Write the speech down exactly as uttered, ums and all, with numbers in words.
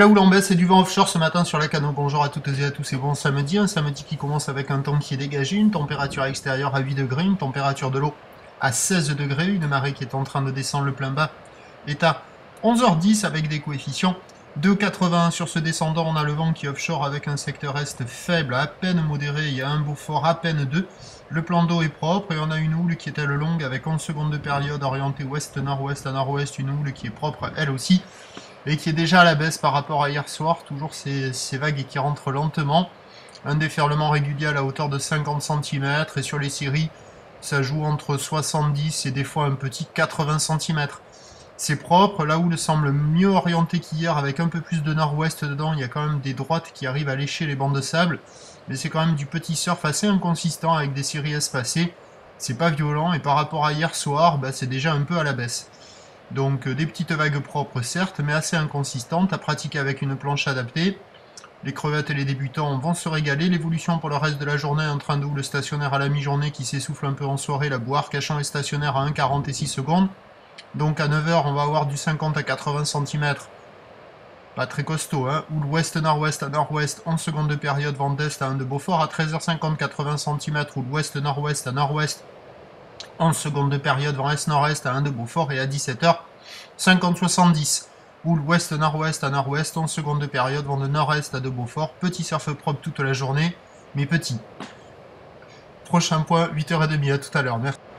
la houle en baisse et du vent offshore ce matin sur la Cano. Bonjour à toutes et à tous et bon samedi. Un samedi qui commence avec un temps qui est dégagé, une température extérieure à huit degrés, une température de l'eau à seize degrés, une marée qui est en train de descendre. Le plein bas est à onze heures dix avec des coefficients deux virgule quatre-vingts. Sur ce descendant, on a le vent qui est offshore avec un secteur est faible, à peine modéré. Il y a un Beaufort à peine deux. Le plan d'eau est propre et on a une houle qui est elle longue avec onze secondes de période orientée ouest-nord-ouest à nord-ouest. Une houle qui est propre elle aussi et qui est déjà à la baisse par rapport à hier soir. Toujours ces, ces vagues qui rentrent lentement. Un déferlement régulier à la hauteur de cinquante centimètres et sur les séries, ça joue entre soixante-dix et des fois un petit quatre-vingts centimètres. C'est propre, la houle semble mieux orientée qu'hier avec un peu plus de nord-ouest dedans. Il y a quand même des droites qui arrivent à lécher les bancs de sable, mais c'est quand même du petit surf assez inconsistant avec des séries espacées. C'est pas violent et par rapport à hier soir, bah, c'est déjà un peu à la baisse. Donc euh, des petites vagues propres certes, mais assez inconsistantes, à pratiquer avec une planche adaptée. Les crevettes et les débutants vont se régaler. L'évolution pour le reste de la journée, un train de houle stationnaire à la mi-journée qui s'essouffle un peu en soirée. La boire Cachan est stationnaire à un virgule quarante-six secondes. Donc à neuf heures, on va avoir du cinquante à quatre-vingts centimètres. Pas très costaud, hein. Houle ouest-nord-ouest à nord-ouest, onze secondes de période, vent d'est à un de Beaufort. À treize heures cinquante, quatre-vingts centimètres. Houle ouest-nord-ouest à nord-ouest, onze secondes de période, vent est-nord-est à un de Beaufort. Et à dix-sept heures cinquante soixante-dix. Houle ouest-nord-ouest à nord-ouest, onze secondes de période, vent de nord-est à de Beaufort. Petit surf propre toute la journée, mais petit. Prochain point, huit heures trente, à tout à l'heure. Merci.